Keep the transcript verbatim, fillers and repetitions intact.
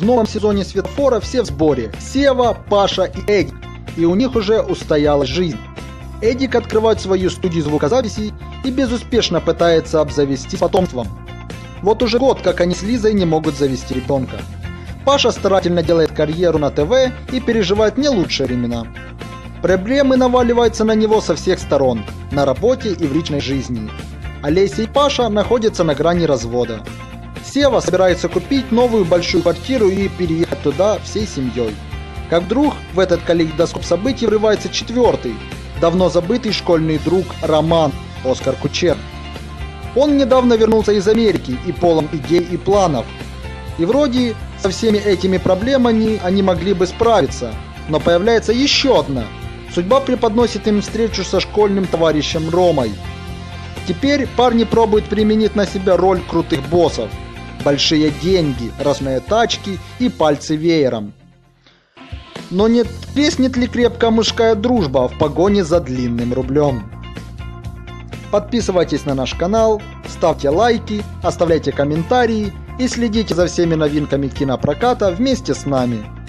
В новом сезоне «Светофора» все в сборе: Сева, Паша и Эдик, и у них уже устоялась жизнь. Эдик открывает свою студию звукозаписи и безуспешно пытается обзавестись потомством. Вот уже год, как они с Лизой не могут завести ребенка. Паша старательно делает карьеру на ТВ и переживает не лучшие времена. Проблемы наваливаются на него со всех сторон, на работе и в личной жизни. Олеся и Паша находятся на грани развода. Сева собирается купить новую большую квартиру и переехать туда всей семьей. Как вдруг в этот калейдоскоп событий врывается четвертый, давно забытый школьный друг Роман, Оскар Кучер. Он недавно вернулся из Америки и полон идей и планов. И вроде со всеми этими проблемами они могли бы справиться, но появляется еще одна. Судьба преподносит им встречу со школьным товарищем Ромой. Теперь парни пробуют применить на себя роль крутых боссов. Большие деньги, разные тачки и пальцы веером. Но не треснет ли крепкая мужская дружба в погоне за длинным рублем? Подписывайтесь на наш канал, ставьте лайки, оставляйте комментарии и следите за всеми новинками кинопроката вместе с нами.